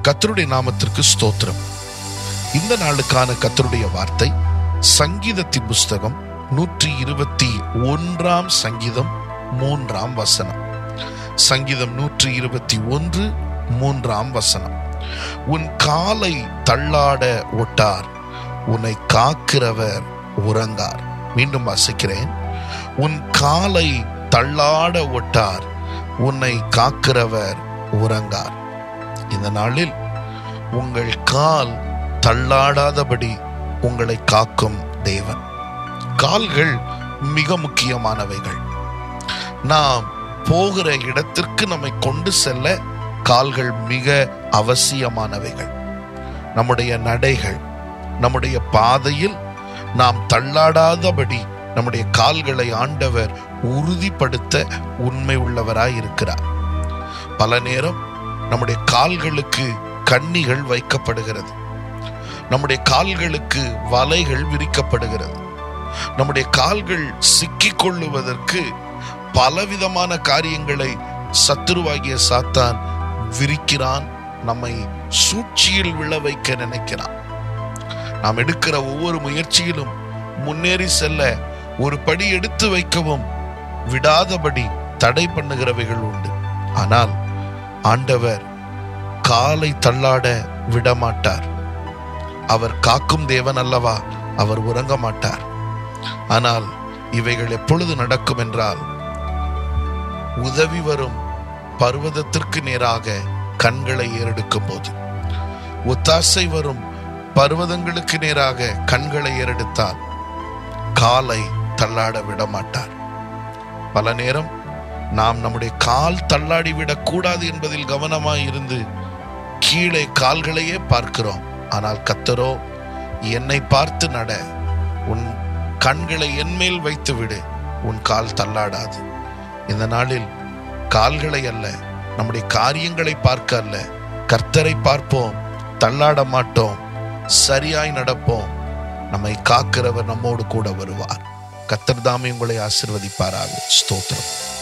கர்த்தருடைய நாமத்திற்கு ஸ்தோத்திரம். இந்த நாளுக்கான கர்த்தருடைய வார்த்தை சங்கீதத்தின் புஸ்தகம் 121 சங்கீதம் 3 வசனம். சங்கீதம் 121 3 வசனம். உன் காலை தள்ளாட ஒட்டார், உன்னை காக்கிறவர் உறங்கார். மீண்டும் வாசிக்கிறேன். உன் காலை தள்ளாட ஒட்டார், உன்னை காக்கிறவர் உறங்கார். இந்த நாளில் உங்கள் கால் தள்ளாடாதபடி உங்களை காக்கும் தேவன். கால்கள் மிக முக்கியமானவைகள். நாம் போகிற இடத்திற்கு நம்மை கொண்டு செல்ல கால்கள் மிக அவசியமானவைகள். நம்முடைய நடைகள், நம்முடைய பாதையில் நாம் தள்ளாடாதபடி நம்முடைய கால்களை ஆண்டவர் உறுதிப்படுத்த உண்மை உள்ளவராய் இருக்கிறார். பல நேரம் நம்முடைய கால்களுக்கு கண்ணிகள் வைக்கப்படுகிறது, நம்முடைய கால்களுக்கு வலைகள் விரிக்கப்படுகிறது. நம்முடைய கால்கள் சிக்கிக்கொள்ளுவதற்கு பலவிதமான காரியங்களை சத்துருவாகிய சாத்தான் விரிக்கிறான், நம்மை சூழ்ச்சியில் விழ வைக்க நினைக்கிறான். நாம் எடுக்கிற ஒவ்வொரு முயற்சியிலும் முன்னேறி செல்ல ஒரு படி எடுத்து வைக்கவும் விடாதபடி தடை பண்ணுகிறவைகள் உண்டு. ஆனால் ஆண்டவர் காலை தள்ளாட விடமாட்டார். அவர் காக்கும் தேவன் அல்லவா, அவர் உறங்க மாட்டார். ஆனால் இவைகள் எப்பொழுது நடக்கும் என்றால், உதவி வரும் பர்வதத்திற்கு நேராக கண்களை ஏறெடுக்கும் போது, ஒத்தாசை வரும் பர்வதங்களுக்கு நேராக கண்களை ஏறெடுத்தால் காலை தள்ளாட விடமாட்டார். பல நேரம் நாம் நம்முடைய கால் தள்ளாடிவிடக் கூடாது என்பதில் கவனமாய் இருந்து கீழே கால்களையே பார்க்கிறோம். ஆனால் கர்த்தரோ, என்னை பார்த்து நட, உன் கண்களை என்மேல் வைத்து விடு, உன் கால் தள்ளாடாது. இந்த நாளில் கால்களை அல்ல, நம்முடைய காரியங்களை பார்க்க அல்ல, கர்த்தரை பார்ப்போம், தள்ளாட மாட்டோம், சரியாய் நடப்போம். நம்மை காக்கிறவர் நம்மோடு கூட வருவார். கர்த்தர் தாமே உங்களை ஆசீர்வதிப்பாராக. ஸ்தோத்திரம்.